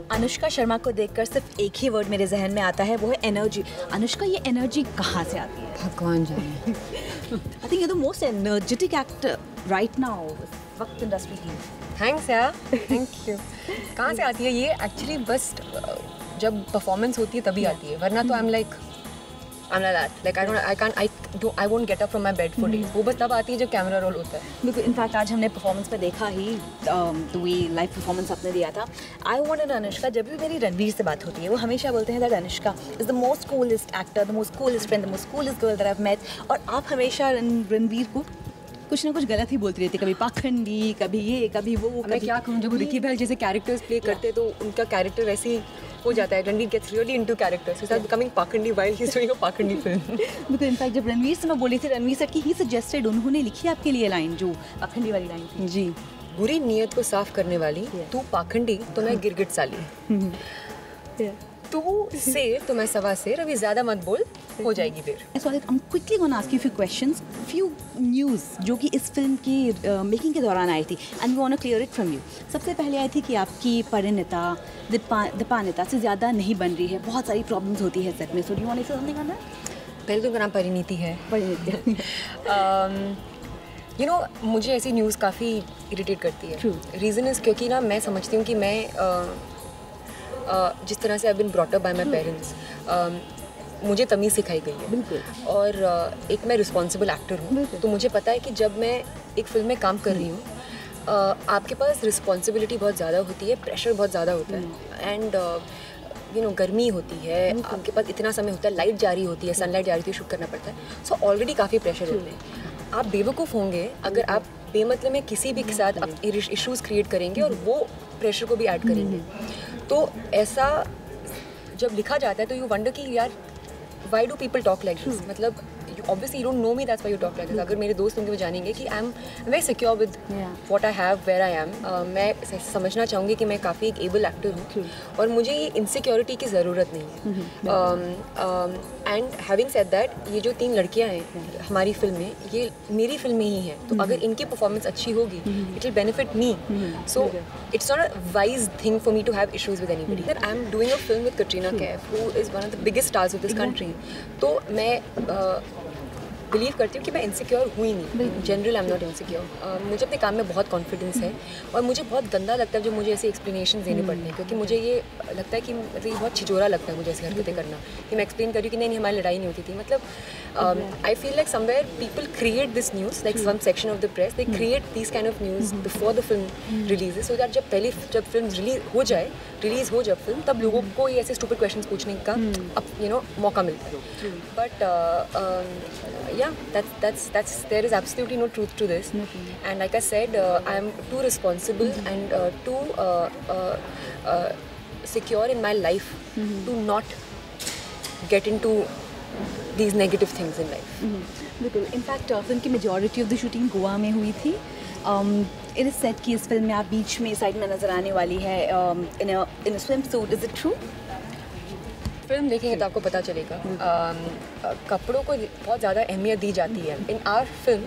अनुष्का शर्मा को देखकर सिर्फ एक ही वर्ड मेरे जहन में आता है, वो है एनर्जी। अनुष्का, ये एनर्जी कहाँ से आती है? भगवान जाने। I think you the most energetic actor right now वक्त इंडस्ट्री की। थैंक्स यार, थैंक यू। कहाँ से आती है ये? एक्चुअली बस जब परफॉर्मेंस होती है तभी आती है, वरना तो I'm like that. Like I won't get up from my bed for days. वो बस तब आती है जब कैमरा रोल होता है। बिल्कुल, इनफैक्ट आज हमने परफॉर्मेंस पे देखा ही, द वे लाइव परफॉर्मेंस आपने दिया था। आई वांटेड अनुष्का, जब भी मेरी रणवीर से बात होती है वो हमेशा बोलते हैं that Anushka is the most coolest actor, the most coolest friend, the most coolest girl that I have met. और आप हमेशा रणवीर को कुछ ना कुछ गलत ही बोलती रहती, कभी पाखंडी, कभी ये, कभी वो। मैं क्या कहूँ, जब रिकी बहल जैसे कैरेक्टर्स प्ले करते तो उनका कैरेक्टर वैसे ही हो जाता है। Ranveer gets really into characters, he starts becoming Pakhandi while he is doing a Pakhandi film. Because in fact जब रणवीर से मैं बोली थी, रणवीर सर की ही सजेस्टेड, उन्होंने लिखी आपके लिए लाइन जो पाखंडी वाली लाइन थी। जी, बुरी नीयत को साफ करने वाली तू पाखंडी तो मैं गिरगिट साली, तू से तो मैं सवा से, अभी ज़्यादा मत बोल, हो जाएगी देर। So I'm quickly going to ask you a few questions, few news जो कि इस फिल्म की मेकिंग के दौरान आई थी, and we want to clear it from you। सबसे पहले आई थी कि आपकी परिणीता दीपानिता से ज़्यादा नहीं बन रही है, बहुत सारी प्रॉब्लम्स होती है सेट में। So do you want to say something on that? पहले तो उनका नाम परिणीति है। परिणीति। यू नो, मुझे ऐसी न्यूज़ काफ़ी इरिटेट करती है। True। रीज़न इज़ क्योंकि ना मैं समझती हूँ कि मैं जिस तरह से I been brought up by my parents, मुझे तमीज़ सिखाई गई है। बिल्कुल। और एक मैं रिस्पॉन्सिबल एक्टर हूँ, तो मुझे पता है कि जब मैं एक फिल्म में काम कर रही हूँ, आपके पास रिस्पॉन्सिबिलिटी बहुत ज़्यादा होती है, प्रेशर बहुत ज़्यादा होता है, एंड यू नो गर्मी होती है, आपके पास इतना समय होता है, लाइट जा रही होती है, सनलाइट जा रही होती है, शूट करना पड़ता है। सो ऑलरेडी काफ़ी प्रेशर होते हैं। आप बेवकूफ़ होंगे अगर आप बेमतलब में किसी भी के साथ आप इश्यूज़ क्रिएट करेंगे और वो प्रेशर को भी ऐड करेंगे। तो ऐसा जब लिखा जाता है तो यू वंडर कि यार why do people talk like this? मतलब obviously you don't know me, that's why you talk like this. अगर मेरे दोस्त होंगे वो जानेंगे कि I'm very secure with what I have, where I am. मैं समझना चाहूँगी कि मैं काफ़ी एक एबल एक्टर हूँ और मुझे ये इनसिक्योरिटी की ज़रूरत नहीं है। एंड हैविंग सेड दैट, ये जो 3 लड़कियाँ हैं हमारी फिल्म में, ये मेरी फिल्म में ही हैं, तो अगर इनकी परफॉर्मेंस अच्छी होगी it will benefit me. So it's not a wise thing for me to have issues with anybody. That I am doing a film with Katrina Kaif, who is one of the biggest stars of this country. तो मैं believe करती हूँ कि मैं insecure हुई नहीं। General I am not insecure. मुझे अपने काम में बहुत कॉन्फिडेंस है और मुझे बहुत गंदा लगता है जब मुझे ऐसे एक्सप्लेनेशन देने पड़ते हैं, क्योंकि मुझे ये लगता है कि मतलब ये बहुत छिजोरा लगता है मुझे ऐसी हरकतें करना, कि मैं एक्सप्लेन करी कि नहीं हमारी लड़ाई नहीं होती थी। मतलब I feel like somewhere people create this news, like some section of the press they create this kind of news before the film releases, so that जब फिल्म रिलीज़ हो जब फिल्म, तब लोगों को ये ऐसे स्टूपिड क्वेश्चंस पूछने का मौका मिलता है। But yeah, that's there is absolutely no truth to this. And like I said, I am too responsible and too secure in my life to not get into these negative things in life. बिल्कुल। In fact film की majority of the shooting Goa में हुई थी। It is set कि इस film में आप बीच में साइड में नज़र आने वाली है in swim suit, is it true? Film देखेंगे तो आपको पता चलेगा। कपड़ों को बहुत ज़्यादा अहमियत दी जाती है in our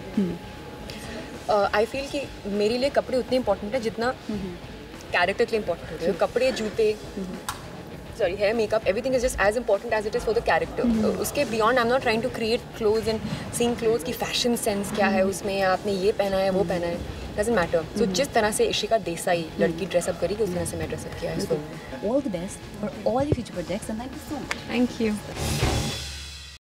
film. I feel कि मेरे लिए कपड़े उतने इम्पोर्टेंट है जितना कैरेक्टर के लिए इम्पोर्टेंट होते हैं। कपड़े, जूते, sorry, hair, makeup, everything is just as important as it is for the character. उसके beyond I am not trying to create cloth and seeing cloth की फैशन सेंस क्या है उसमें, आपने ये पहना है वो पहना है, डजंट मैटर। सो जिस तरह से इशिका देसाई लड़की ड्रेसअप करेगी उस तरह से मैं ड्रेसअप किया है इस फिल्म में। All the best for all your future projects and thank you so much. Thank you.